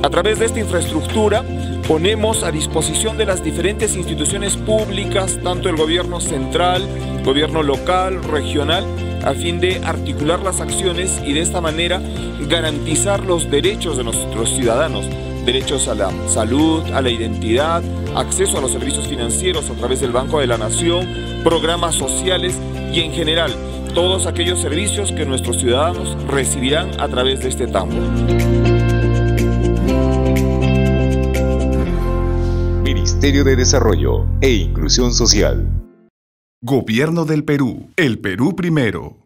A través de esta infraestructura ponemos a disposición de las diferentes instituciones públicas, tanto el gobierno central, gobierno local, regional, a fin de articular las acciones y de esta manera garantizar los derechos de nuestros ciudadanos, derechos a la salud, a la identidad, acceso a los servicios financieros a través del Banco de la Nación, programas sociales y en general todos aquellos servicios que nuestros ciudadanos recibirán a través de este tambo. Ministerio de Desarrollo e Inclusión Social. Gobierno del Perú. El Perú primero.